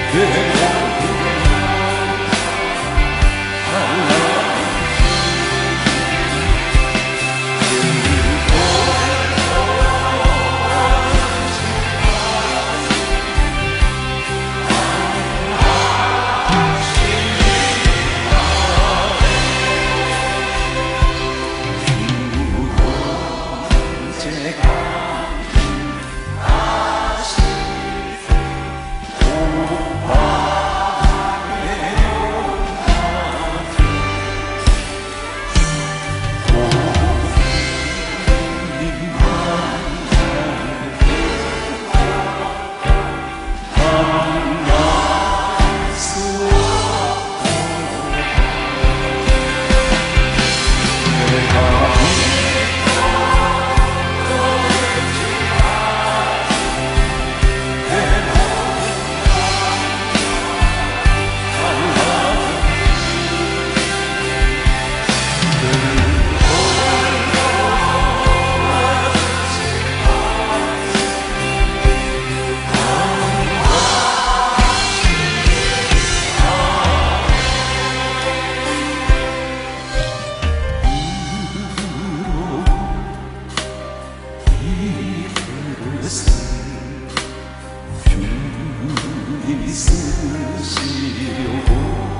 있으시려고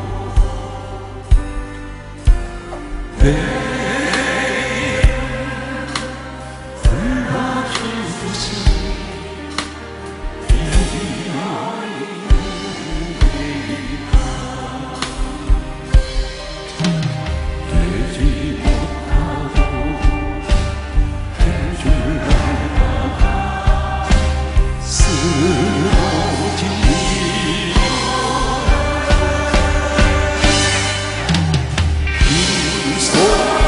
매일 불러주신 되지 못하고 해줄까 쓰러진 이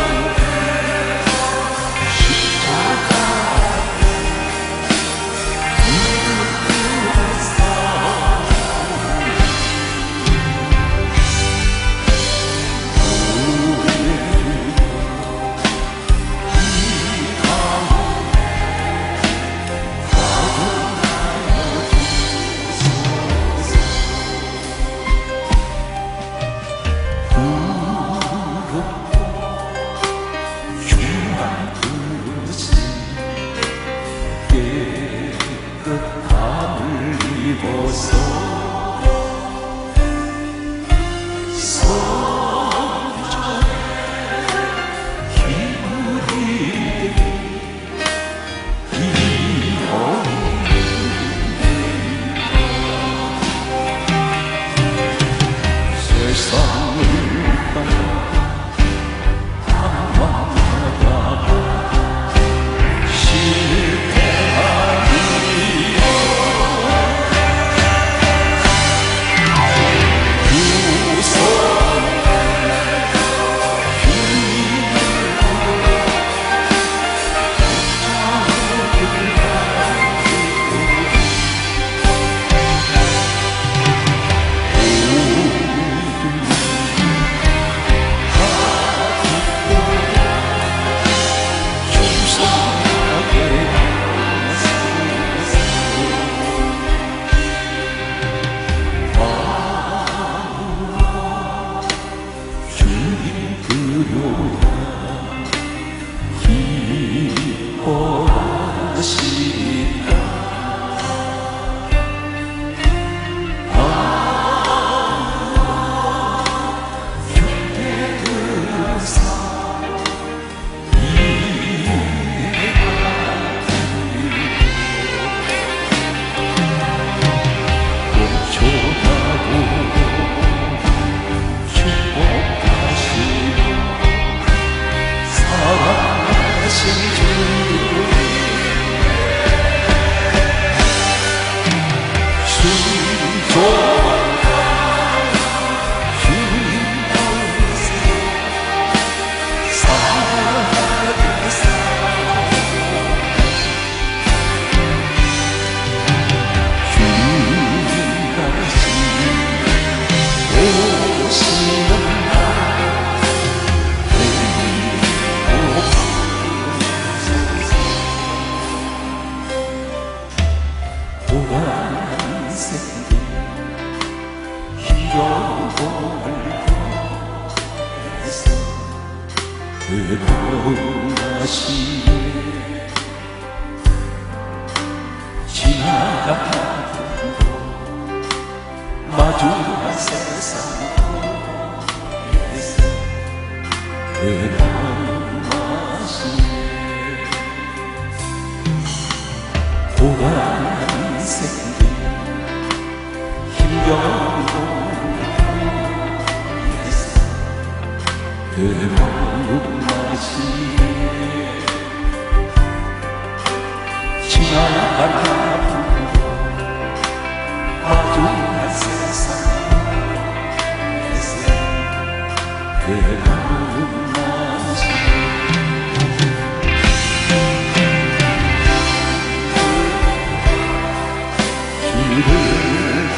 마주한 세상 속에서 그런 맛이네. 고단한 생기 힘겨운 곳에서 그런 맛이네. 지나가는 마주한 세상에서 그런 맛이 길을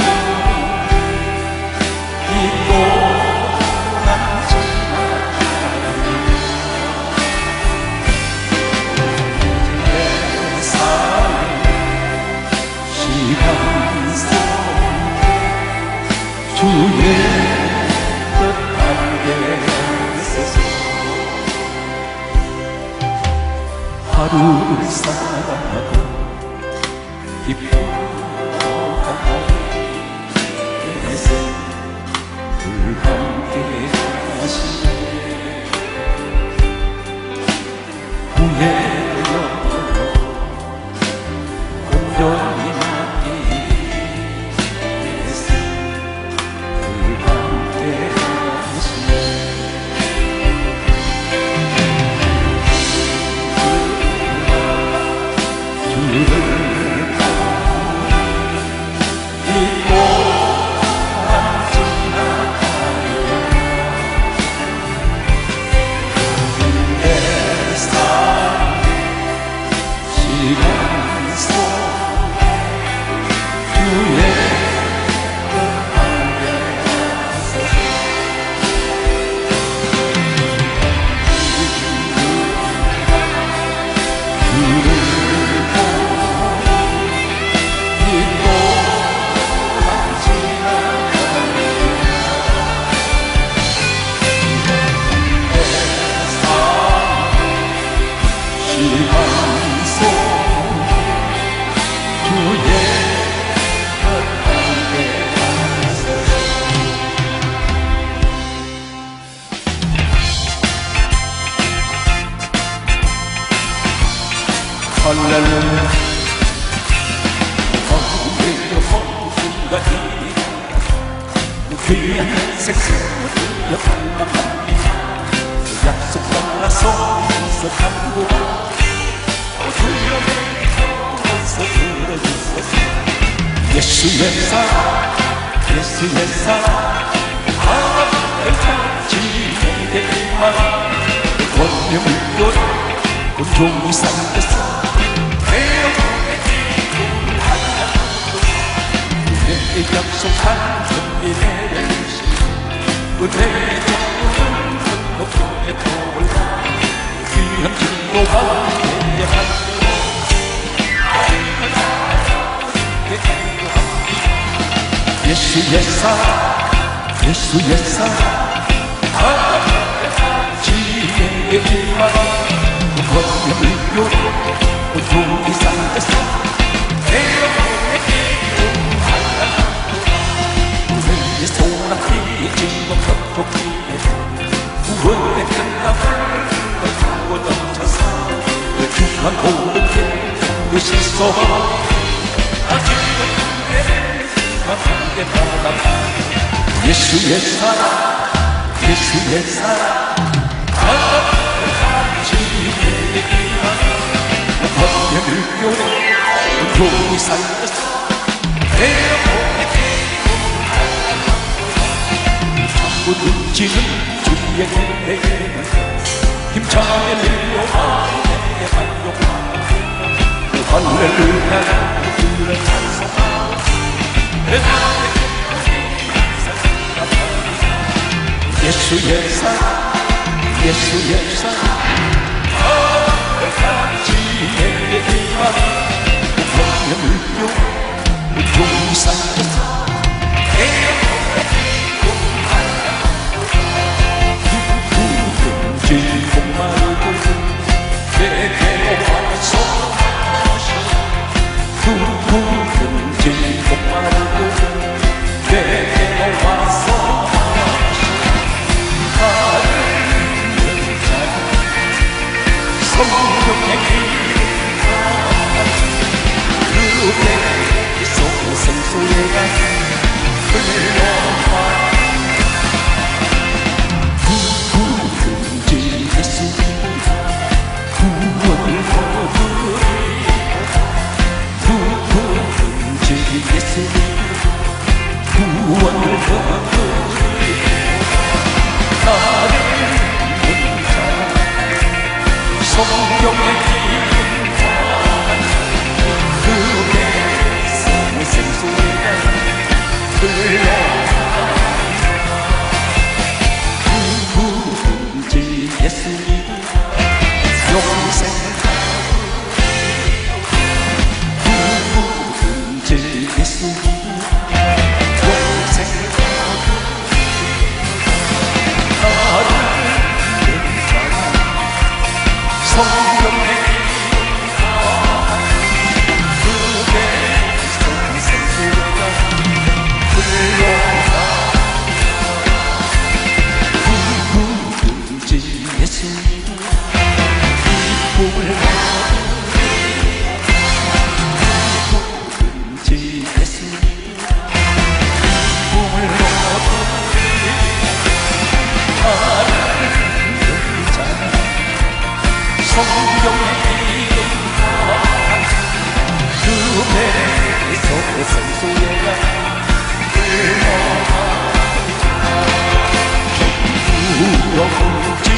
잊고 남지만 내 삶 시간 속에 주의 뜻하게 있어서 하루를 살아가고 기뻐하고 해서 늘 함께 하시네. 후회되어 온전히 할렐루야. 오늘도 모두가 귀한 색소를 갈망합니다. 약속 따라서 간고 두려움에서 들어주소서. 예수의 사랑 예수의 사랑 하나님을 지내게만 권능을 요래 온종이 살겠어. 내 약속한 은혜를 내려주시 은혜의 정도는 높게 떠올라 귀한 증거가 예배하며 예수의 사랑 예수의 사랑 지혜의 일만 권능을 요래 온종이 살겠어. 우리의 소나기 진동 격폭기에 구원의 빛나물 타고 넘쳐서 그 귀한 고백에 그 실소 아직은 내가 함께 바라봐. 예수의 사랑 예수의 사랑 지혜의 기만 권능을 요래 온종이 살겠어. 부둥지는 주의 은혜에는 힘차게 밀려와 내 반용하고 그 할렐루야 그를 찬송하고 예수의 사랑 예수의 사랑 지혜의 기만 권능을 요래 온종이 살겠어. 누구든지 목마르고 내게 내 산소에가 부러운지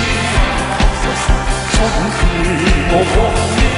손을 모으니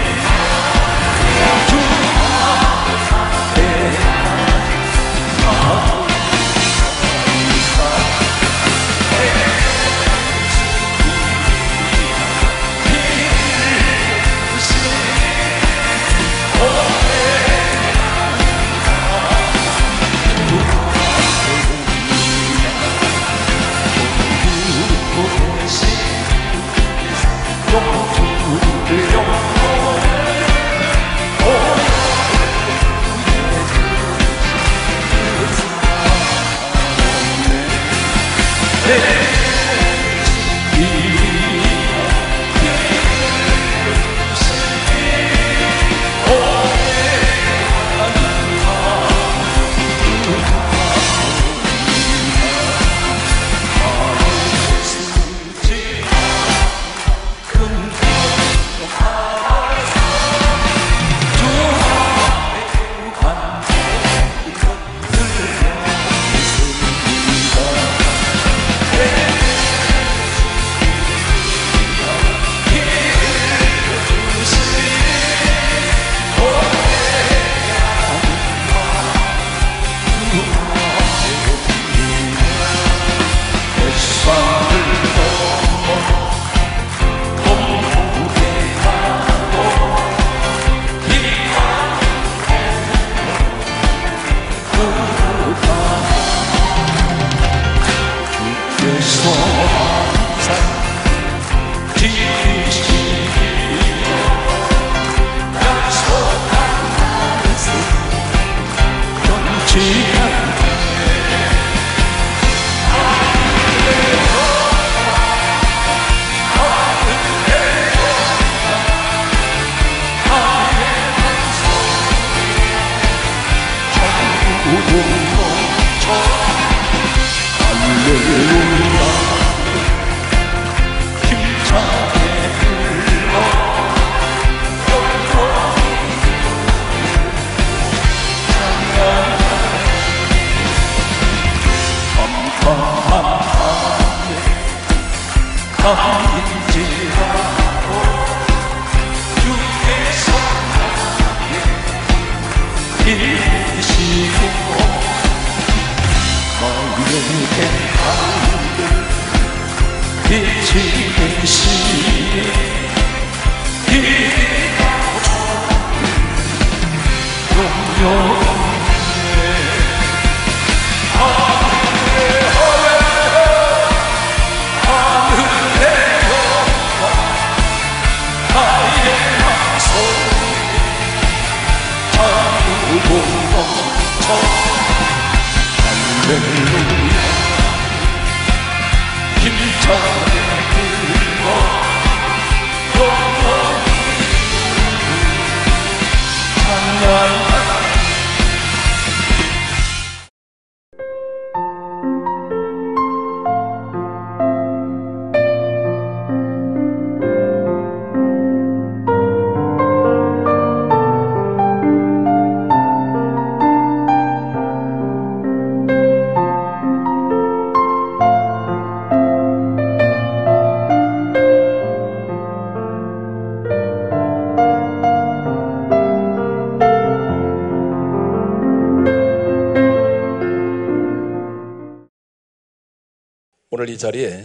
오늘 이 자리에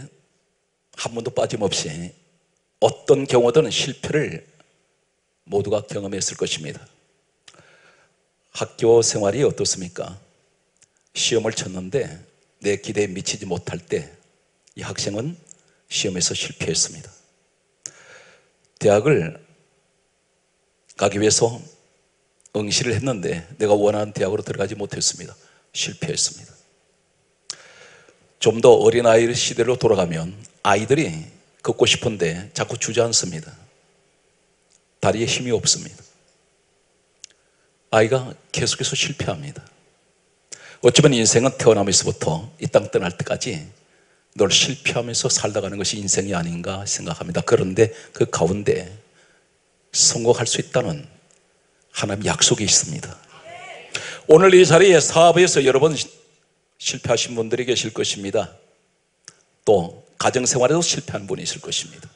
한 번도 빠짐없이 어떤 경우든 실패를 모두가 경험했을 것입니다. 학교 생활이 어떻습니까? 시험을 쳤는데 내 기대에 미치지 못할 때 이 학생은 시험에서 실패했습니다. 대학을 가기 위해서 응시를 했는데 내가 원하는 대학으로 들어가지 못했습니다. 실패했습니다. 좀 더 어린아이 시대로 돌아가면 아이들이 걷고 싶은데 자꾸 주저앉습니다. 다리에 힘이 없습니다. 아이가 계속해서 실패합니다. 어쩌면 인생은 태어나면서부터 이 땅 떠날 때까지 늘 실패하면서 살다 가는 것이 인생이 아닌가 생각합니다. 그런데 그 가운데 성공할 수 있다는 하나님의 약속이 있습니다. 오늘 이 자리에 사업에서 여러 번 실패하신 분들이 계실 것입니다. 또 가정생활에도 실패한 분이 있을 것입니다.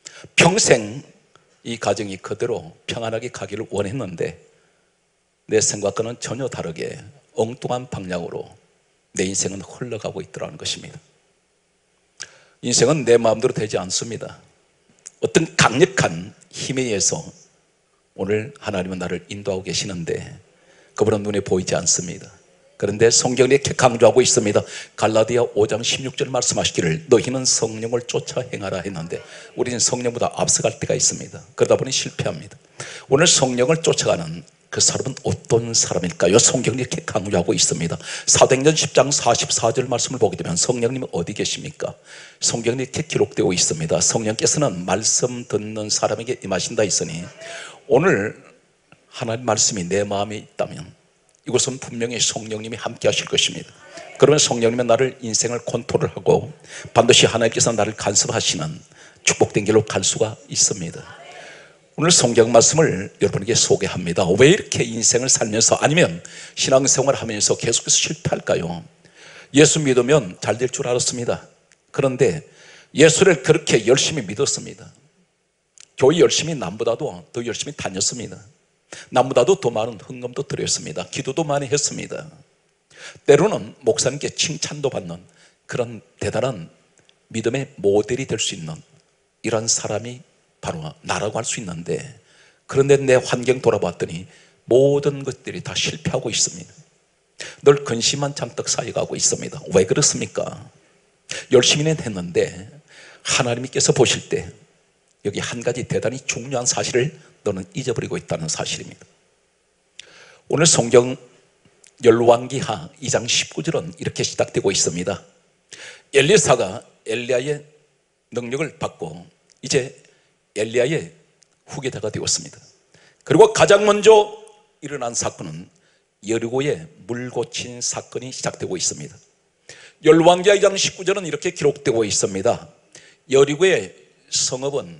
평생 이 가정이 그대로 평안하게 가기를 원했는데 내 생각과는 전혀 다르게 엉뚱한 방향으로 내 인생은 흘러가고 있더라는 것입니다. 인생은 내 마음대로 되지 않습니다. 어떤 강력한 힘에 의해서 오늘 하나님은 나를 인도하고 계시는데 그분은 눈에 보이지 않습니다. 그런데 성경이 이렇게 강조하고 있습니다. 갈라디아 5장 16절 말씀하시기를 너희는 성령을 쫓아 행하라 했는데 우리는 성령보다 앞서갈 때가 있습니다. 그러다 보니 실패합니다. 오늘 성령을 쫓아가는 그 사람은 어떤 사람일까요? 성경이 이렇게 강조하고 있습니다. 사도행전 10장 44절 말씀을 보게 되면 성령님은 어디 계십니까? 성경이 이렇게 기록되어 있습니다. 성령께서는 말씀 듣는 사람에게 임하신다 했으니 오늘 하나님 말씀이 내 마음에 있다면 이것은 분명히 성령님이 함께 하실 것입니다. 그러면 성령님은 나를 인생을 컨트롤하고 반드시 하나님께서 나를 간섭하시는 축복된 길로 갈 수가 있습니다. 오늘 성경 말씀을 여러분에게 소개합니다. 왜 이렇게 인생을 살면서 아니면 신앙생활을 하면서 계속해서 실패할까요? 예수 믿으면 잘 될 줄 알았습니다. 그런데 예수를 그렇게 열심히 믿었습니다. 교회 열심히 남보다도 더 열심히 다녔습니다. 남보다도 더 많은 헌금도 드렸습니다. 기도도 많이 했습니다. 때로는 목사님께 칭찬도 받는 그런 대단한 믿음의 모델이 될 수 있는 이런 사람이 바로 나라고 할 수 있는데 그런데 내 환경 돌아봤더니 모든 것들이 다 실패하고 있습니다. 늘 근심만 잔뜩 쌓여가고 있습니다. 왜 그렇습니까? 열심히는 했는데 하나님께서 보실 때 여기 한 가지 대단히 중요한 사실을 너는 잊어버리고 있다는 사실입니다. 오늘 성경 열왕기하 2장 19절은 이렇게 시작되고 있습니다. 엘리사가 엘리야의 능력을 받고 이제 엘리야의 후계자가 되었습니다. 그리고 가장 먼저 일어난 사건은 여리고의 물 고친 사건이 시작되고 있습니다. 열왕기하 2장 19절은 이렇게 기록되고 있습니다. 여리고의 성읍은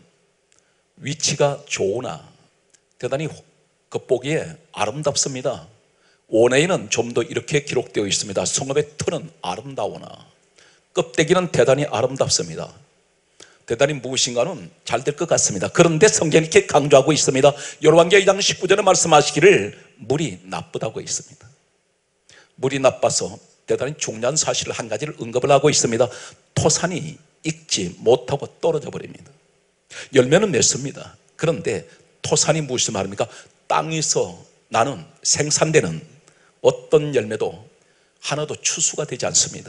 위치가 좋으나 대단히 겉보기에 아름답습니다. 원에는 좀 더 이렇게 기록되어 있습니다. 성읍의 털은 아름다우나 껍데기는 대단히 아름답습니다. 대단히 무엇인가는 잘 될 것 같습니다. 그런데 성경이 이렇게 강조하고 있습니다. 열왕기하 2장 19절에 말씀하시기를 물이 나쁘다고 있습니다. 물이 나빠서 대단히 중요한 사실을 한 가지를 언급을 하고 있습니다. 토산이 익지 못하고 떨어져 버립니다. 열매는 맺습니다. 그런데 토산이 무엇을 말합니까? 땅에서 나는 생산되는 어떤 열매도 하나도 추수가 되지 않습니다.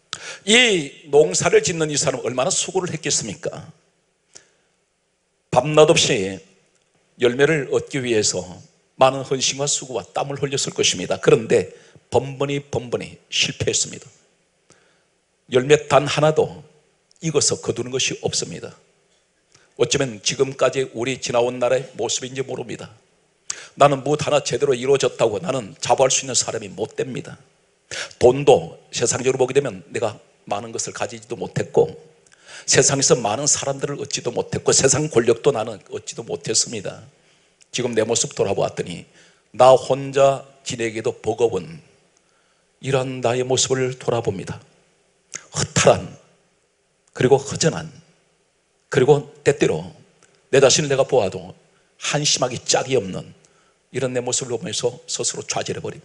이 농사를 짓는 이 사람은 얼마나 수고를 했겠습니까? 밤낮 없이 열매를 얻기 위해서 많은 헌신과 수고와 땀을 흘렸을 것입니다. 그런데 번번이 실패했습니다. 열매 단 하나도 익어서 거두는 것이 없습니다. 어쩌면 지금까지 우리 지나온 날의 모습인지 모릅니다. 나는 무엇 하나 제대로 이루어졌다고 나는 자부할 수 있는 사람이 못 됩니다. 돈도 세상적으로 보게 되면 내가 많은 것을 가지지도 못했고 세상에서 많은 사람들을 얻지도 못했고 세상 권력도 나는 얻지도 못했습니다. 지금 내 모습 돌아보았더니 나 혼자 지내기도 버거운 이런 나의 모습을 돌아봅니다. 허탈한 그리고 허전한 그리고 때때로 내 자신을 내가 보아도 한심하기 짝이 없는 이런 내 모습을 보면서 스스로 좌절해버립니다.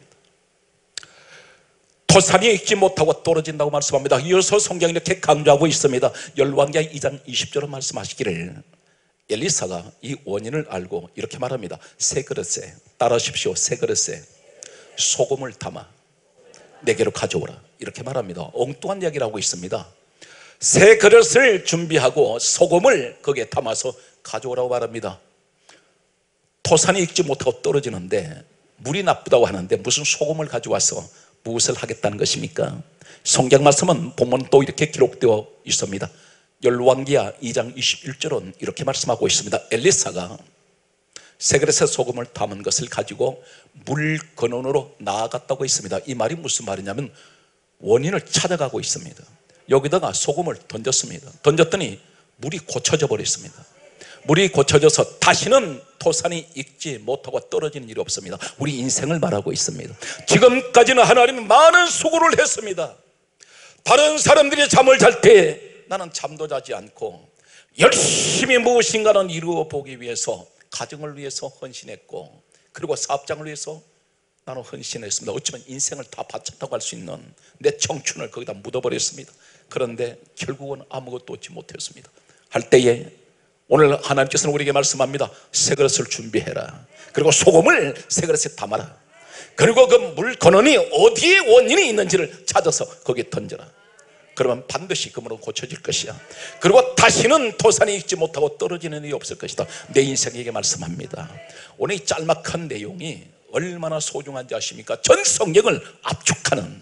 토산이 익지 못하고 떨어진다고 말씀합니다. 이어서 성경이 이렇게 강조하고 있습니다. 열왕기하 2장 20절은 말씀하시기를 엘리사가 이 원인을 알고 이렇게 말합니다. 새 그릇에 따라하십시오. 새 그릇에 소금을 담아 내게로 가져오라 이렇게 말합니다. 엉뚱한 이야기를 하고 있습니다. 새 그릇을 준비하고 소금을 거기에 담아서 가져오라고 말합니다. 토산이 익지 못하고 떨어지는데 물이 나쁘다고 하는데 무슨 소금을 가져와서 무엇을 하겠다는 것입니까? 성경 말씀은 보면 또 이렇게 기록되어 있습니다. 열왕기하 2장 21절은 이렇게 말씀하고 있습니다. 엘리사가 새 그릇에 소금을 담은 것을 가지고 물 근원으로 나아갔다고 있습니다. 이 말이 무슨 말이냐면 원인을 찾아가고 있습니다. 여기다가 소금을 던졌습니다. 던졌더니 물이 고쳐져 버렸습니다. 물이 고쳐져서 다시는 토산이 익지 못하고 떨어지는 일이 없습니다. 우리 인생을 말하고 있습니다. 지금까지는 하나님은 많은 수고를 했습니다. 다른 사람들이 잠을 잘 때 나는 잠도 자지 않고 열심히 무엇인가는 이루어 보기 위해서, 가정을 위해서 헌신했고, 그리고 사업장을 위해서 나는 헌신했습니다. 어쩌면 인생을 다 바쳤다고 할 수 있는 내 청춘을 거기다 묻어버렸습니다. 그런데 결국은 아무것도 얻지 못했습니다. 할 때에 오늘 하나님께서는 우리에게 말씀합니다. 새 그릇을 준비해라. 그리고 소금을 새 그릇에 담아라. 그리고 그 물 근원이 어디에 원인이 있는지를 찾아서 거기에 던져라. 그러면 반드시 그 물은 고쳐질 것이야. 그리고 다시는 토산이 익지 못하고 떨어지는 일이 없을 것이다. 내 인생에게 말씀합니다. 오늘 이 짤막한 내용이 얼마나 소중한지 아십니까? 전 성경을 압축하는,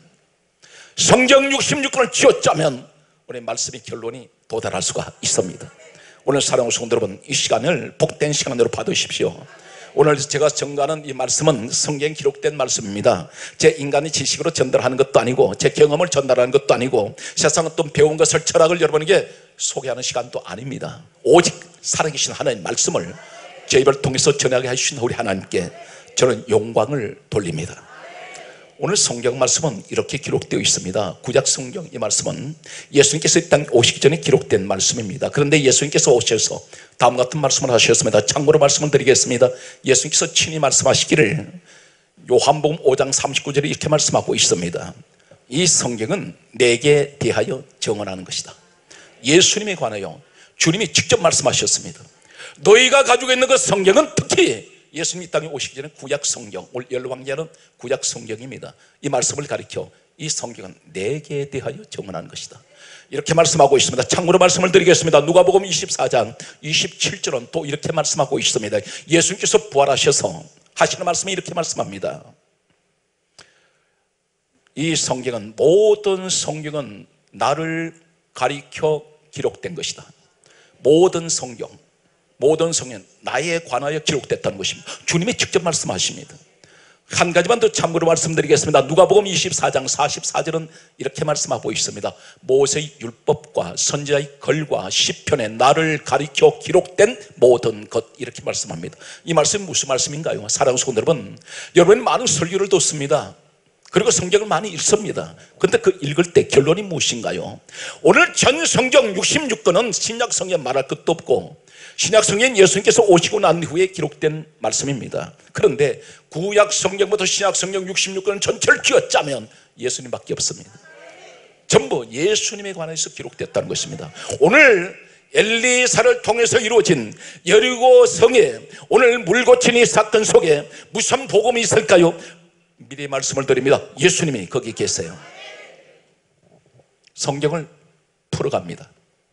성경 66권을 쥐어짜면 우리 말씀의 결론이 도달할 수가 있습니다. 오늘 사랑하는 성도 여러분, 이 시간을 복된 시간으로 받으십시오. 오늘 제가 전가하는 이 말씀은 성경에 기록된 말씀입니다. 제 인간의 지식으로 전달하는 것도 아니고, 제 경험을 전달하는 것도 아니고, 세상 어떤 배운 것을, 철학을 여러분에게 소개하는 시간도 아닙니다. 오직 살아계신 하나님의 말씀을 제 입을 통해서 전하게 해주신 우리 하나님께 저는 영광을 돌립니다. 오늘 성경 말씀은 이렇게 기록되어 있습니다. 구약 성경, 이 말씀은 예수님께서 이 땅에 오시기 전에 기록된 말씀입니다. 그런데 예수님께서 오셔서 다음 같은 말씀을 하셨습니다. 참고로 말씀을 드리겠습니다. 예수님께서 친히 말씀하시기를 요한복음 5장 39절에 이렇게 말씀하고 있습니다. 이 성경은 내게 대하여 증언하는 것이다. 예수님에 관하여 주님이 직접 말씀하셨습니다. 너희가 가지고 있는 그 성경은, 특히 예수님이 이 땅에 오시기 전에 구약 성경, 오늘 열왕기하는 구약 성경입니다. 이 말씀을 가리켜 이 성경은 내게 대하여 증언하는 것이다, 이렇게 말씀하고 있습니다. 참고로 말씀을 드리겠습니다. 누가복음 24장 27절은 또 이렇게 말씀하고 있습니다. 예수님께서 부활하셔서 하시는 말씀이 이렇게 말씀합니다. 이 성경은, 모든 성경은 나를 가리켜 기록된 것이다. 모든 성경, 모든 성경 나에 관하여 기록됐다는 것입니다. 주님이 직접 말씀하십니다. 한 가지만 더 참고로 말씀드리겠습니다. 누가복음 24장 44절은 이렇게 말씀하고 있습니다. 모세의 율법과 선지자의 글과 시편에 나를 가리켜 기록된 모든 것, 이렇게 말씀합니다. 이 말씀이 무슨 말씀인가요? 사랑하는 성도 여러분, 여러분이 많은 설교를 듣습니다. 그리고 성경을 많이 읽습니다. 그런데 그 읽을 때 결론이 무엇인가요? 오늘 전 성경 66권은 신약 성경 말할 것도 없고, 신약 성경은 예수님께서 오시고 난 후에 기록된 말씀입니다. 그런데 구약 성경부터 신약 성경 66권 전체를 쥐어짜면 예수님밖에 없습니다. 전부 예수님에 관해서 기록됐다는 것입니다. 오늘 엘리사를 통해서 이루어진 여리고 성에 오늘 물 고친 이 사건 속에 무슨 복음이 있을까요? 미리 말씀을 드립니다. 예수님이 거기 계세요. 성경을 풀어갑니다.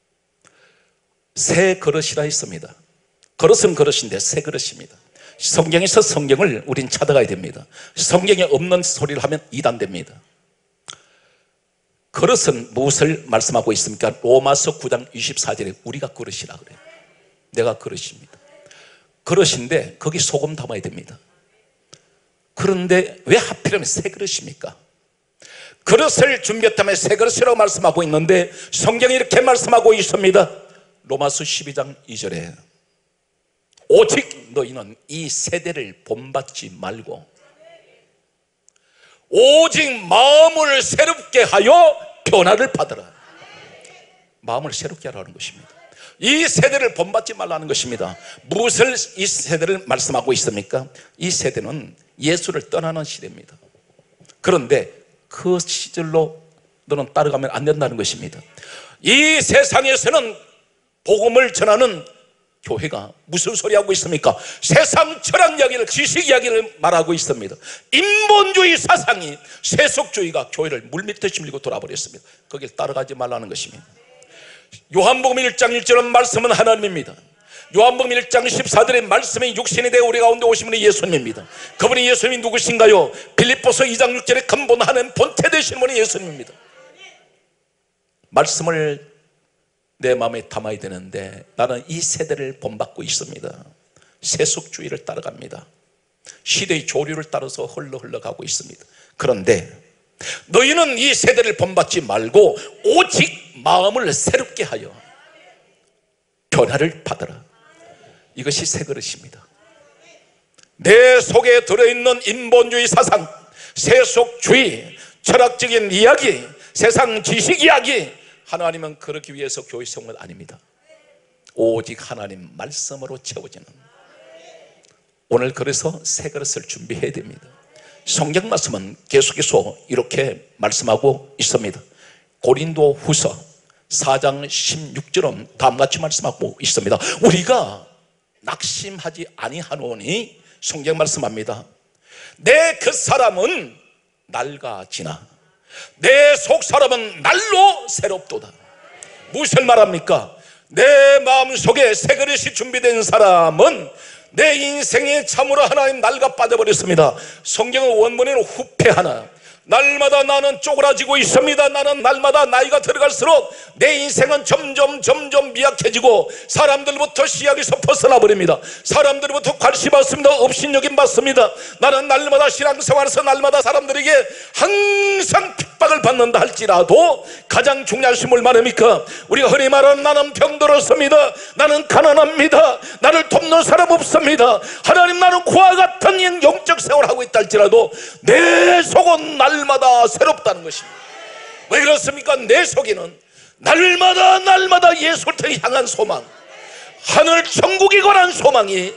새 그릇이라 했습니다. 그릇은 그릇인데 새 그릇입니다. 성경에서 성경을 우린 찾아가야 됩니다. 성경에 없는 소리를 하면 이단됩니다. 그릇은 무엇을 말씀하고 있습니까? 로마서 9장 24절에 우리가 그릇이라 그래요. 내가 그릇입니다. 그릇인데 거기 소금 담아야 됩니다. 그런데 왜 하필이면 새 그릇입니까? 그릇을 준비했다면 새 그릇이라고 말씀하고 있는데 성경이 이렇게 말씀하고 있습니다. 로마서 12장 2절에 오직 너희는 이 세대를 본받지 말고 오직 마음을 새롭게 하여 변화를 받으라. 마음을 새롭게 하라는 것입니다. 이 세대를 본받지 말라는 것입니다. 무엇을 이 세대를 말씀하고 있습니까? 이 세대는 예수를 떠나는 시대입니다. 그런데 그 시절로 너는 따라가면 안 된다는 것입니다. 이 세상에서는 복음을 전하는 교회가 무슨 소리 하고 있습니까? 세상 철학 이야기를, 지식 이야기를 말하고 있습니다. 인본주의 사상이, 세속주의가 교회를 물밑에 밀고 돌아버렸습니다. 거길 따라가지 말라는 것입니다. 요한복음 1장 1절은 말씀은 하나님입니다. 요한복음 1장 14절의 말씀이 육신이 되어 우리 가운데 오신 분이 예수님입니다. 그분이 예수님이 누구신가요? 빌립보서 2장 6절에 근본 하나님 본체 되신 분이 예수님입니다. 말씀을 내 마음에 담아야 되는데 나는 이 세대를 본받고 있습니다. 세속주의를 따라갑니다. 시대의 조류를 따라서 흘러가고 있습니다. 그런데 너희는 이 세대를 본받지 말고 오직 마음을 새롭게 하여 변화를 받으라. 이것이 새 그릇입니다. 내 속에 들어있는 인본주의 사상, 세속주의, 철학적인 이야기, 세상 지식 이야기, 하나님은 그렇기 위해서 교회 세운 것 아닙니다. 오직 하나님 말씀으로 채워지는, 오늘 그래서 새 그릇을 준비해야 됩니다. 성경 말씀은 계속해서 이렇게 말씀하고 있습니다. 고린도 후서 4장 16절은 다음같이 말씀하고 있습니다. 우리가 낙심하지 아니하노니, 성경 말씀합니다. 내 그 사람은 낡아지나 내 속 사람은 날로 새롭도다. 무엇을 말합니까? 내 마음속에 새 그릇이 준비된 사람은 내 인생이 참으로 하나님 낡아 빠져버렸습니다. 성경의 원문에는 후패하나, 날마다 나는 쪼그라지고 있습니다. 나는 날마다 나이가 들어갈수록 내 인생은 점점 미약해지고 사람들부터 시야에서 벗어나 버립니다. 사람들부터 관심 받습니다. 업신여김 받습니다. 나는 날마다 신앙생활에서 날마다 사람들에게 항상 핍박을 받는다 할지라도 가장 중요한 것이 뭘 말합니까? 우리가 흔히 말하는 나는 병들었습니다. 나는 가난합니다. 나를 돕는 사람 없습니다. 하나님, 나는 그와 같은 영적 생활을 하고 있다 할지라도 내 속은 날마다 새롭다는 것입니다. 왜 그렇습니까? 내 속에는 날마다 예수를 향한 소망, 하늘 천국에 관한 소망이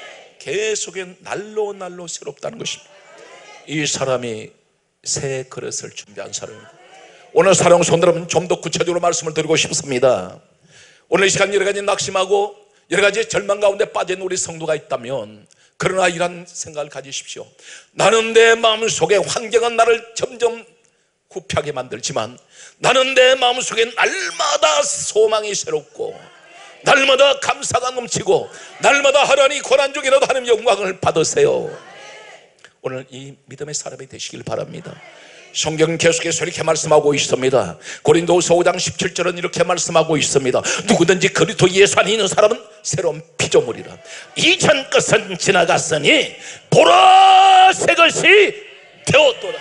계속해 날로 새롭다는 것입니다. 이 사람이 새 그릇을 준비한 사람입니다. 오늘 사랑하는 성도 여러분, 좀 더 구체적으로 말씀을 드리고 싶습니다. 오늘 이 시간 여러 가지 낙심하고 여러 가지 절망 가운데 빠진 우리 성도가 있다면, 그러나 이런 생각을 가지십시오. 나는 내 마음속에 환경은 나를 점점 후피하게 만들지만 나는 내 마음속에 날마다 소망이 새롭고 날마다 감사가 넘치고 날마다 하나님 고난 중이라도 하나님 영광을 받으세요. 오늘 이 믿음의 사람이 되시길 바랍니다. 성경은 계속해서 이렇게 말씀하고 있습니다. 고린도후서 5장 17절은 이렇게 말씀하고 있습니다. 누구든지 그리스도 예수 안에 있는 사람은 새로운 피조물이라. 이전 것은 지나갔으니 보라 새 것이 되었도다.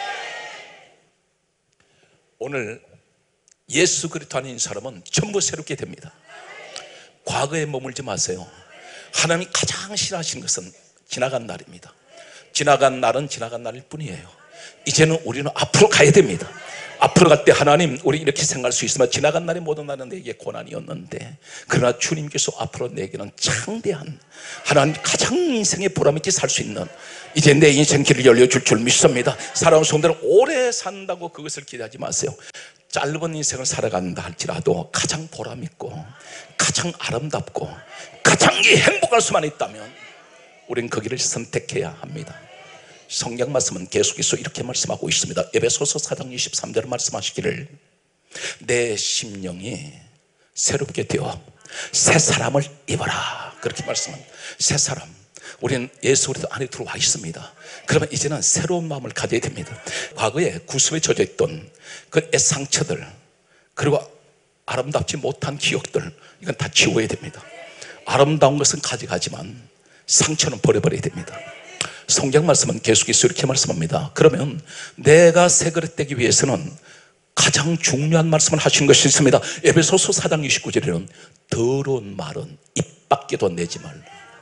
오늘 예수 그리스도 안에 있는 사람은 전부 새롭게 됩니다. 과거에 머물지 마세요. 하나님이 가장 싫어하시는 것은 지나간 날입니다. 지나간 날은 지나간 날일 뿐이에요. 이제는 우리는 앞으로 가야 됩니다. 앞으로 갈 때 하나님, 우리 이렇게 생각할 수 있으면 지나간 날의 모든 날은 내게 고난이었는데, 그러나 주님께서 앞으로 내게는 창대한 하나님 가장 인생의 보람있게 살 수 있는, 이제 내 인생 길을 열려줄 줄 믿습니다. 사랑하는 성도는 오래 산다고 그것을 기대하지 마세요. 짧은 인생을 살아간다 할지라도 가장 보람있고 가장 아름답고 가장 행복할 수만 있다면 우리는 그 길을 선택해야 합니다. 성경 말씀은 계속해서 이렇게 말씀하고 있습니다. 에베소서 4장 23절 말씀하시기를 내 심령이 새롭게 되어 새 사람을 입어라, 그렇게 말씀합니다. 새 사람, 우리는 예수 그리스도 안에 들어와 있습니다. 그러면 이제는 새로운 마음을 가져야 됩니다. 과거에 구습에 젖어 있던 그 애상처들, 그리고 아름답지 못한 기억들, 이건 다 지워야 됩니다. 아름다운 것은 가져가지만 상처는 버려버려야 됩니다. 성경 말씀은 계속해서 이렇게 말씀합니다. 그러면 내가 새 그릇 되기 위해서는 가장 중요한 말씀을 하신 것이 있습니다. 에베소서 4장 29절에는 더러운 말은 입 밖에도 내지 말라.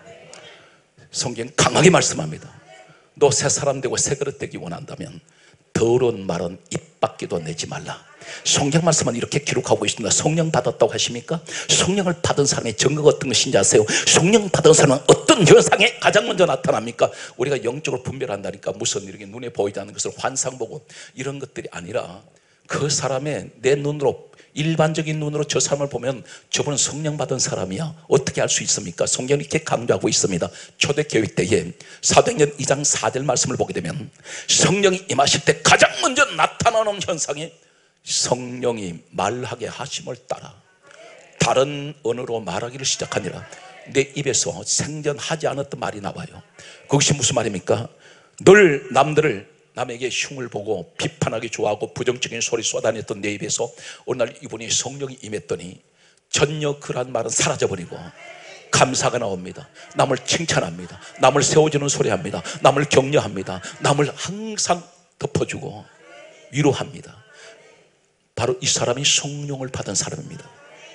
성경 강하게 말씀합니다. 너 새 사람 되고 새 그릇 되기 원한다면 더러운 말은 입 밖에도 내지 말라. 성경 말씀은 이렇게 기록하고 있습니다. 성령 받았다고 하십니까? 성령을 받은 사람의 증거가 어떤 것인지 아세요? 성령 받은 사람은 어떤 현상에 가장 먼저 나타납니까? 우리가 영적으로 분별한다니까. 무슨 이렇게 눈에 보이지 않는 것을 환상 보고 이런 것들이 아니라 그 사람의 내 눈으로, 일반적인 눈으로 저 사람을 보면 저분은 성령 받은 사람이야, 어떻게 알 수 있습니까? 성경이 이렇게 강조하고 있습니다. 초대교회 때에 사도행전 2장 4절 말씀을 보게 되면 성령이 임하실 때 가장 먼저 나타나는 현상이 성령이 말하게 하심을 따라 다른 언어로 말하기를 시작하니라. 내 입에서 생전하지 않았던 말이 나와요. 그것이 무슨 말입니까? 늘 남에게 흉을 보고 비판하기 좋아하고 부정적인 소리 쏟아냈던 내 입에서 어느 날 이분이 성령이 임했더니 전혀 그런 말은 사라져버리고 감사가 나옵니다. 남을 칭찬합니다. 남을 세워주는 소리 합니다. 남을 격려합니다. 남을 항상 덮어주고 위로합니다. 바로 이 사람이 성령을 받은 사람입니다.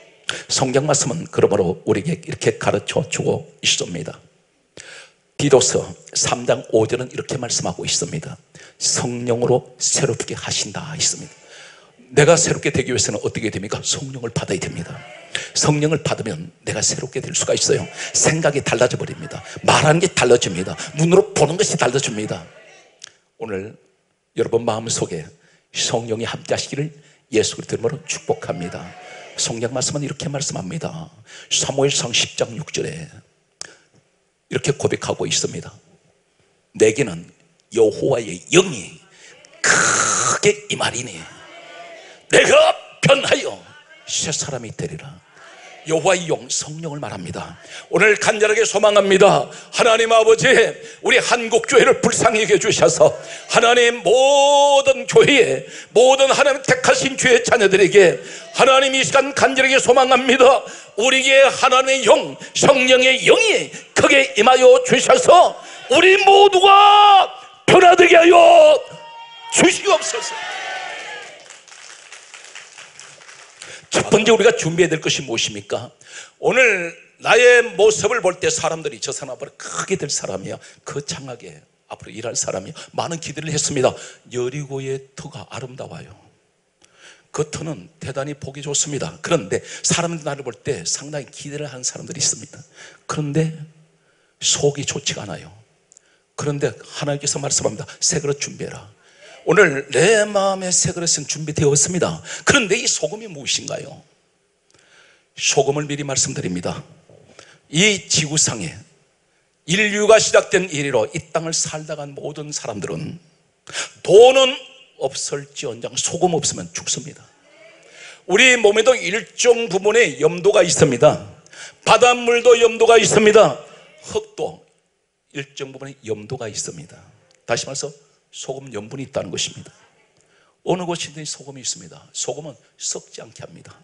성경 말씀은 그러므로 우리에게 이렇게 가르쳐 주고 있습니다. 디도서 3장 5절은 이렇게 말씀하고 있습니다. 성령으로 새롭게 하신다 있습니다. 내가 새롭게 되기 위해서는 어떻게 됩니까? 성령을 받아야 됩니다. 성령을 받으면 내가 새롭게 될 수가 있어요. 생각이 달라져 버립니다. 말하는 게 달라집니다. 눈으로 보는 것이 달라집니다. 오늘 여러분 마음속에 성령이 함께 하시기를 예수 그리스도 이름으로 축복합니다. 성경 말씀은 이렇게 말씀합니다. 사무엘상 10장 6절에 이렇게 고백하고 있습니다. 내게는 여호와의 영이 크게 임하리니 내가 변하여 새 사람이 되리라. 여호와의 영, 성령을 말합니다. 오늘 간절하게 소망합니다. 하나님 아버지, 우리 한국교회를 불쌍히 여겨주셔서 하나님 모든 교회에, 모든 하나님 택하신 주의 자녀들에게 하나님 이 시간 간절하게 소망합니다. 우리에게 하나님의 영, 성령의 영이 크게 임하여 주셔서 우리 모두가 변화되게 하여 주시옵소서. 첫 번째 우리가 준비해야 될 것이 무엇입니까? 오늘 나의 모습을 볼 때 사람들이 저 사람 앞으로 크게 될 사람이야, 거창하게 앞으로 일할 사람이야, 많은 기대를 했습니다. 여리고의 터가 아름다워요. 그 터는 대단히 보기 좋습니다. 그런데 사람들이 나를 볼 때 상당히 기대를 하는 사람들이 있습니다. 그런데 속이 좋지가 않아요. 그런데 하나님께서 말씀합니다. 새 그릇 준비해라. 오늘 내 마음의 새 그릇은 준비되었습니다. 그런데 이 소금이 무엇인가요? 소금을 미리 말씀드립니다. 이 지구상에 인류가 시작된 이래로 이 땅을 살다간 모든 사람들은 돈은 없을지언정 소금 없으면 죽습니다. 우리 몸에도 일정 부분에 염도가 있습니다. 바닷물도 염도가 있습니다. 흙도 일정 부분에 염도가 있습니다. 다시 말해서 소금 염분이 있다는 것입니다. 어느 곳이든 소금이 있습니다. 소금은 썩지 않게 합니다.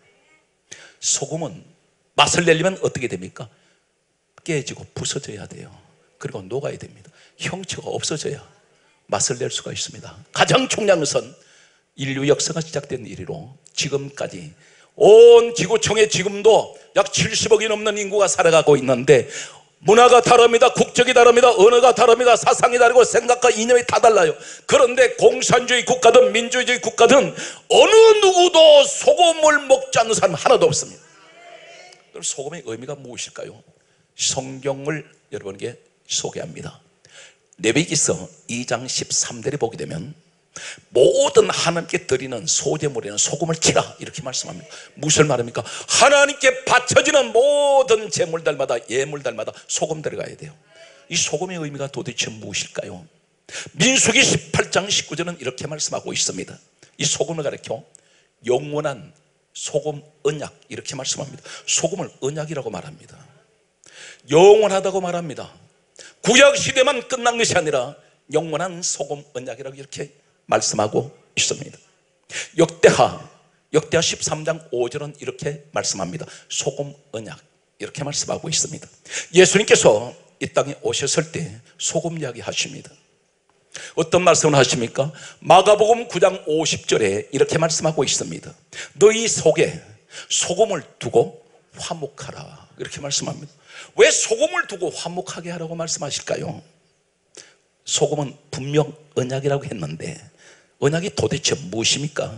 소금은 맛을 내려면 어떻게 됩니까? 깨지고 부서져야 돼요. 그리고 녹아야 됩니다. 형체가 없어져야 맛을 낼 수가 있습니다. 가장 중요한 것은 인류 역사가 시작된 이래로 지금까지 온 지구촌에 지금도 약 70억이 넘는 인구가 살아가고 있는데 문화가 다릅니다. 국적이 다릅니다. 언어가 다릅니다. 사상이 다르고 생각과 이념이 다 달라요. 그런데 공산주의 국가든 민주주의 국가든 어느 누구도 소금을 먹지 않는 사람 하나도 없습니다. 그럼 소금의 의미가 무엇일까요? 성경을 여러분에게 소개합니다. 레위기서 2장 13절에 보게 되면 모든 하나님께 드리는 소제물에는 소금을 치라 이렇게 말씀합니다. 무슨 말입니까? 하나님께 바쳐지는 모든 제물들마다 예물들마다 소금 들어가야 돼요. 이 소금의 의미가 도대체 무엇일까요? 민수기 18장 19절은 이렇게 말씀하고 있습니다. 이 소금을 가리켜 영원한 소금 언약 이렇게 말씀합니다. 소금을 언약이라고 말합니다. 영원하다고 말합니다. 구약 시대만 끝난 것이 아니라 영원한 소금 언약이라고 이렇게 말씀하고 있습니다. 역대하 13장 5절은 이렇게 말씀합니다. 소금 언약 이렇게 말씀하고 있습니다. 예수님께서 이 땅에 오셨을 때 소금 이야기 하십니다. 어떤 말씀을 하십니까? 마가복음 9장 50절에 이렇게 말씀하고 있습니다. 너희 속에 소금을 두고 화목하라 이렇게 말씀합니다. 왜 소금을 두고 화목하게 하라고 말씀하실까요? 소금은 분명 언약이라고 했는데 언약이 도대체 무엇입니까?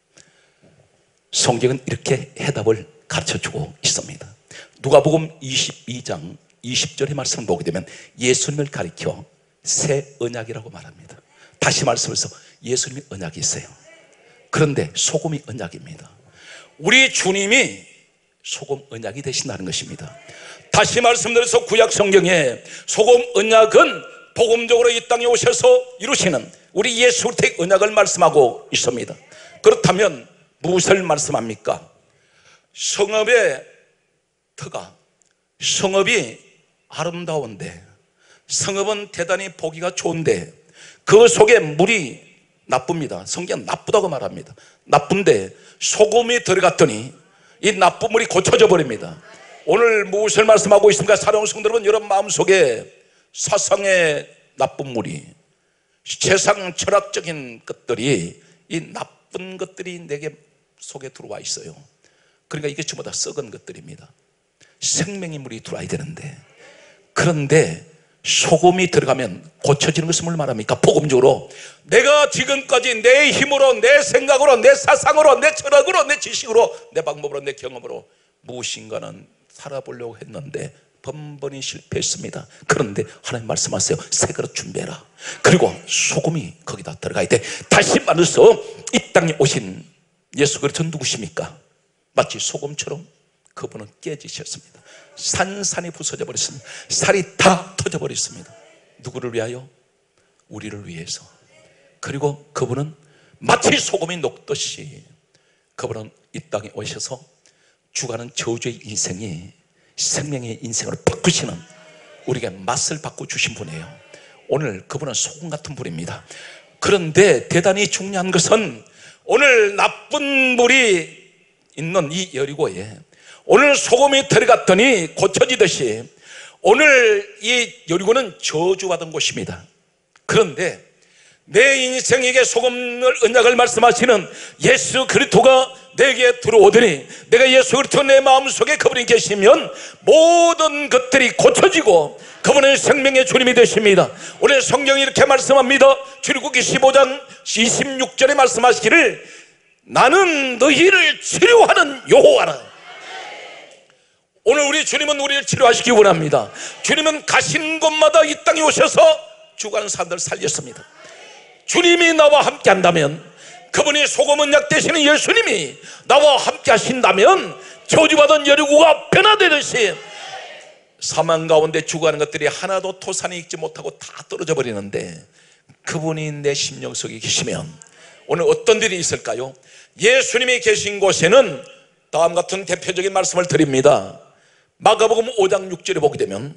성경은 이렇게 해답을 가르쳐주고 있습니다. 누가복음 22장 20절의 말씀을 보게 되면 예수님을 가리켜 새 언약이라고 말합니다. 다시 말씀해서 예수님이 언약이 있어요. 그런데 소금이 언약입니다. 우리 주님이 소금 언약이 되신다는 것입니다. 다시 말씀드려서 구약 성경에 소금 언약은 복음적으로 이 땅에 오셔서 이루시는 우리 예수 그리스도의 언약을 말씀하고 있습니다. 그렇다면 무엇을 말씀합니까? 성읍의 터가 성읍이 아름다운데 성읍은 대단히 보기가 좋은데 그 속에 물이 나쁩니다. 성경은 나쁘다고 말합니다. 나쁜데 소금이 들어갔더니 이 나쁜 물이 고쳐져 버립니다. 오늘 무엇을 말씀하고 있습니까? 사랑하는 성도 여러분, 여러분 마음속에 사상의 나쁜 물이 세상 철학적인 것들이 이 나쁜 것들이 내게 속에 들어와 있어요. 그러니까 이게 전부 다 썩은 것들입니다. 생명의 물이 들어와야 되는데, 그런데 소금이 들어가면 고쳐지는 것을 뭘 말합니까? 복음적으로 내가 지금까지 내 힘으로, 내 생각으로, 내 사상으로, 내 철학으로, 내 지식으로, 내 방법으로, 내 경험으로 무엇인가는 살아보려고 했는데 번번이 실패했습니다. 그런데 하나님 말씀하세요. 새 그릇 준비해라. 그리고 소금이 거기다 들어가야 돼. 다시 말해서 이 땅에 오신 예수 그리스도는 누구십니까? 마치 소금처럼 그분은 깨지셨습니다. 산산이 부서져 버렸습니다. 살이 다 터져 버렸습니다. 누구를 위하여? 우리를 위해서. 그리고 그분은 마치 소금이 녹듯이 그분은 이 땅에 오셔서 죽어가는 저주의 인생이 생명의 인생으로 바꾸시는, 우리에게 맛을 바꿔주신 분이에요. 오늘 그분은 소금 같은 분입니다. 그런데 대단히 중요한 것은 오늘 나쁜 물이 있는 이 여리고에 오늘 소금이 들어갔더니 고쳐지듯이 오늘 이 여리고는 저주받은 곳입니다. 그런데 내 인생에게 소금을 언약을 말씀하시는 예수 그리스도가 내게 들어오더니 내가 예수 그리스도 내 마음속에 그분이 계시면 모든 것들이 고쳐지고 그분은 생명의 주님이 되십니다. 오늘 성경이 이렇게 말씀합니다. 출애굽기 15장 26절에 말씀하시기를 나는 너희를 치료하는 여호와라. 오늘 우리 주님은 우리를 치료하시기 원합니다. 주님은 가신 곳마다 이 땅에 오셔서 죽어가는 사람들을 살렸습니다. 주님이 나와 함께 한다면, 그분이 소금 언약 되시는 예수님이 나와 함께 하신다면 저주받은 여리고가 변화되듯이 사망 가운데 죽어가는 것들이 하나도 토산이 익지 못하고 다 떨어져 버리는데 그분이 내 심령 속에 계시면 오늘 어떤 일이 있을까요? 예수님이 계신 곳에는 다음 같은 대표적인 말씀을 드립니다. 마가복음 5장 6절에 보게 되면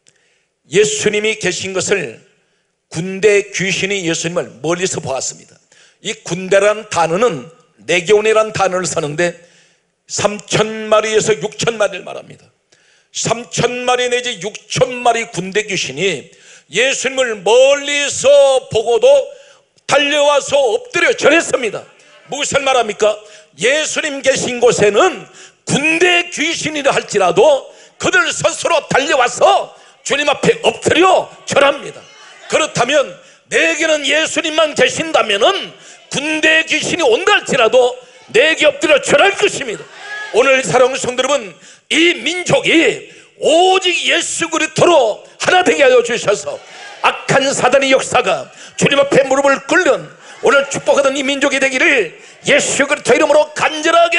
예수님이 계신 것을 군대 귀신이 예수님을 멀리서 보았습니다. 이 군대란 단어는 레기온이란 단어를 쓰는데 3,000마리에서 6,000마리를 말합니다. 3,000마리 내지 6,000마리 군대 귀신이 예수님을 멀리서 보고도 달려와서 엎드려 절했습니다. 무엇을 말합니까? 예수님 계신 곳에는 군대 귀신이라 할지라도 그들 스스로 달려와서 주님 앞에 엎드려 절합니다. 그렇다면 내게는 예수님만 계신다면은 군대 귀신이 온다 할지라도 내게 엎드려 절할 것입니다. 오늘 사랑하는 성도 여러분, 이 민족이 오직 예수 그리스도로 하나 되게 하여 주셔서 악한 사단의 역사가 주님 앞에 무릎을 꿇는 오늘 축복하던 이 민족이 되기를 예수 그리스도 이름으로 간절하게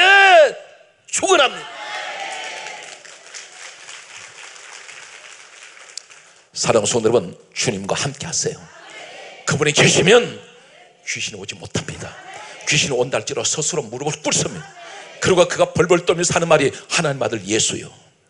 축원합니다. 사랑하는 성도 여러분, 주님과 함께 하세요. 그분이 계시면 귀신이 오지 못합니다. 귀신이 온다 할지라도 스스로 무릎을 꿇습니다. 그리고 그가 벌벌 떨면서 하는 말이 하나님 아들 예수요,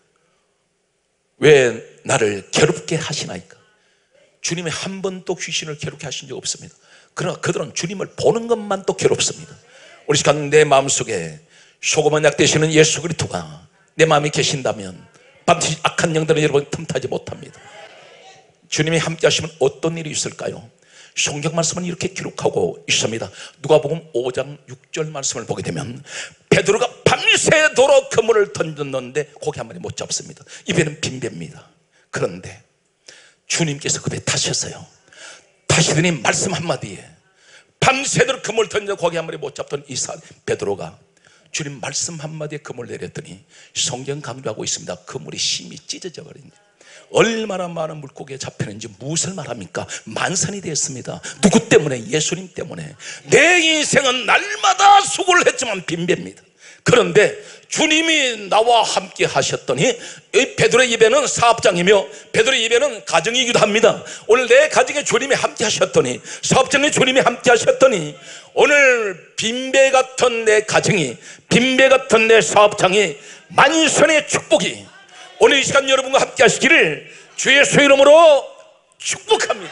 왜 나를 괴롭게 하시나이까? 주님이 한 번도 귀신을 괴롭게 하신 적 없습니다. 그러나 그들은 주님을 보는 것만 또 괴롭습니다. 우리 시간 내 마음속에 소금 언약 되시는 예수 그리스도가 내 마음에 계신다면 반드시 악한 영들은 여러분 틈타지 못합니다. 주님이 함께 하시면 어떤 일이 있을까요? 성경 말씀은 이렇게 기록하고 있습니다. 누가복음 5장 6절 말씀을 보게 되면 베드로가 밤새도록 그물을 던졌는데 고기 한 마리 못 잡습니다. 입에는 빈 배입니다. 그런데 주님께서 그 배 타셨어요. 타시더니 말씀 한마디에 밤새도록 그물을 던져 고기 한 마리 못 잡던 이 베드로가 주님 말씀 한마디에 그물을 내렸더니 성경 강조하고 있습니다. 그물이 심히 찢어져 버립니다. 얼마나 많은 물고기에 잡혔는지 무엇을 말합니까? 만선이 되었습니다. 누구 때문에? 예수님 때문에. 내 인생은 날마다 수고를 했지만 빈배입니다. 그런데 주님이 나와 함께 하셨더니 이 베드로의 입에는 사업장이며 베드로의 입에는 가정이기도 합니다. 오늘 내 가정에 주님이 함께 하셨더니, 사업장에 주님이 함께 하셨더니 오늘 빈배 같은 내 가정이, 빈배 같은 내 사업장이 만선의 축복이 오늘 이 시간 여러분과 함께 하시기를 주 예수 이름으로 축복합니다.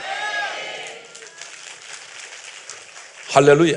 할렐루야.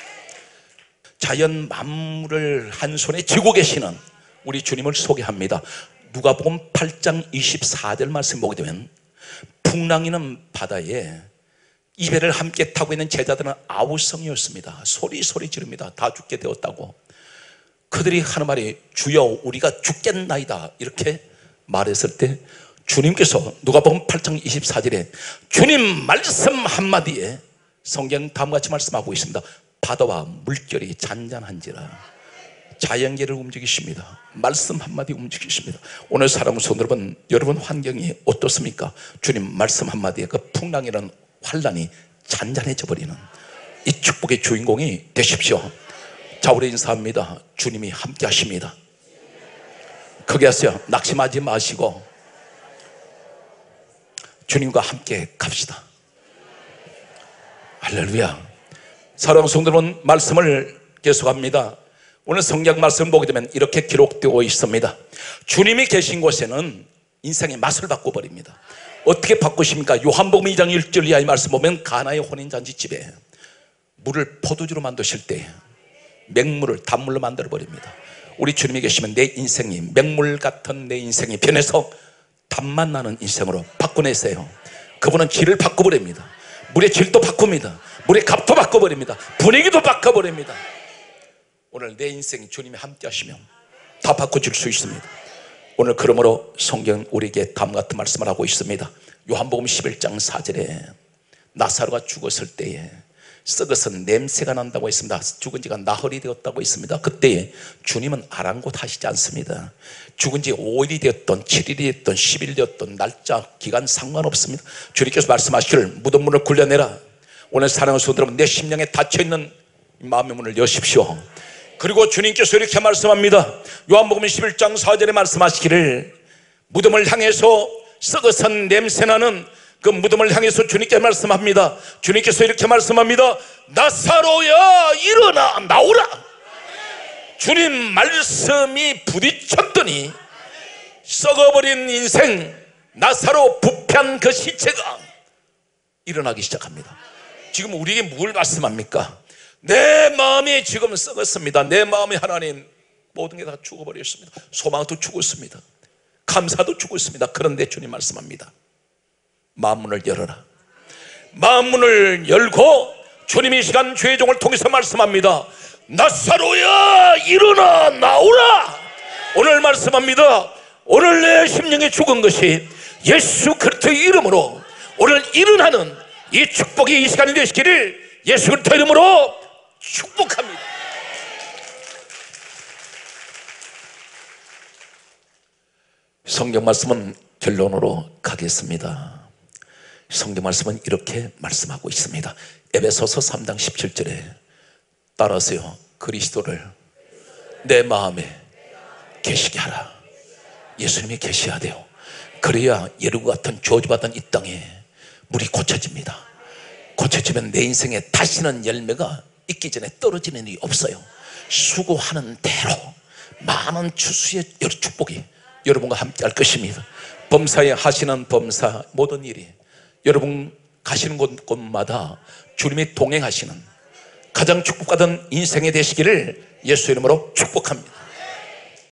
자연 만물을 한 손에 쥐고 계시는 우리 주님을 소개합니다. 누가복음 8장 24절 말씀 보게 되면 풍랑이는 바다에 이 배를 함께 타고 있는 제자들은 아우성이었습니다. 소리 지릅니다. 다 죽게 되었다고. 그들이 하는 말이 주여 우리가 죽겠나이다 이렇게 말했을 때 주님께서 누가복음 8장 24절에 주님 말씀 한마디에 성경 다음같이 말씀하고 있습니다. 바다와 물결이 잔잔한지라. 자연계를 움직이십니다. 말씀 한마디 움직이십니다. 오늘 사랑하는 성도 여러분, 여러분 환경이 어떻습니까? 주님 말씀 한마디에 그 풍랑이라는 환란이 잔잔해져 버리는 이 축복의 주인공이 되십시오. 자, 우리 인사합니다. 주님이 함께 하십니다. 크게 하세요. 낙심하지 마시고 주님과 함께 갑시다. 할렐루야. 사랑하는 성도 여러분, 말씀을 계속합니다. 오늘 성경 말씀 보게 되면 이렇게 기록되고 있습니다. 주님이 계신 곳에는 인생의 맛을 바꿔버립니다. 어떻게 바꾸십니까? 요한복음 2장 1절 이하의 말씀 보면 가나의 혼인잔치집에 물을 포도주로 만드실 때 맹물을 단물로 만들어버립니다. 우리 주님이 계시면 내 인생이 맹물 같은 내 인생이 변해서 단맛 나는 인생으로 바꿔내세요. 그분은 질을 바꿔버립니다. 물의 질도 바꿉니다. 물의 값도 바꿔버립니다. 분위기도 바꿔버립니다. 오늘 내 인생 주님이 함께 하시면 다 바꿔줄 수 있습니다. 오늘 그러므로 성경 우리에게 다음 같은 말씀을 하고 있습니다. 요한복음 11장 4절에 나사로가 죽었을 때에 썩어서 냄새가 난다고 했습니다. 죽은 지가 나흘이 되었다고 했습니다. 그때 주님은 아랑곳하시지 않습니다. 죽은 지 5일이 되었던 7일이 되었던 10일이 되었던 날짜 기간 상관없습니다. 주님께서 말씀하시기를 무덤 문을 굴려내라. 오늘 사랑하는 성도 여러분, 내 심령에 닫혀있는 마음의 문을 여십시오. 그리고 주님께서 이렇게 말씀합니다. 요한복음 11장 4절에 말씀하시기를 무덤을 향해서 썩어선 냄새나는 그 무덤을 향해서 주님께 말씀합니다. 주님께서 이렇게 말씀합니다. 나사로야 일어나 나오라. 주님 말씀이 부딪혔더니 썩어버린 인생 나사로 부패한 그 시체가 일어나기 시작합니다. 지금 우리에게 뭘 말씀합니까? 내 마음이 지금 썩었습니다. 내 마음이 하나님 모든 게 다 죽어버렸습니다. 소망도 죽었습니다. 감사도 죽었습니다. 그런데 주님 말씀합니다. 마음문을 열어라. 마음문을 열고 주님이 이 시간 주의 종을 통해서 말씀합니다. 나사로야 일어나 나오라. 오늘 말씀합니다. 오늘 내 심령에 죽은 것이 예수 그리스도의 이름으로 오늘 일어나는 이 축복이 이 시간이 되시기를 예수 그리스도의 이름으로 축복합니다. 성경 말씀은 결론으로 가겠습니다. 성경 말씀은 이렇게 말씀하고 있습니다. 에베소서 3장 17절에 따라서요, 그리스도를 내 마음에 계시게 하라. 예수님이 계셔야 돼요. 그래야 예루고 같은 저주받은 이 땅에 물이 고쳐집니다. 고쳐지면 내 인생에 다시는 열매가 있기 전에 떨어지는 일이 없어요. 수고하는 대로 많은 추수의 축복이 여러분과 함께 할 것입니다. 범사에 하시는 범사 모든 일이 여러분 가시는 곳마다 주님이 동행하시는 가장 축복받은 인생이 되시기를 예수 이름으로 축복합니다.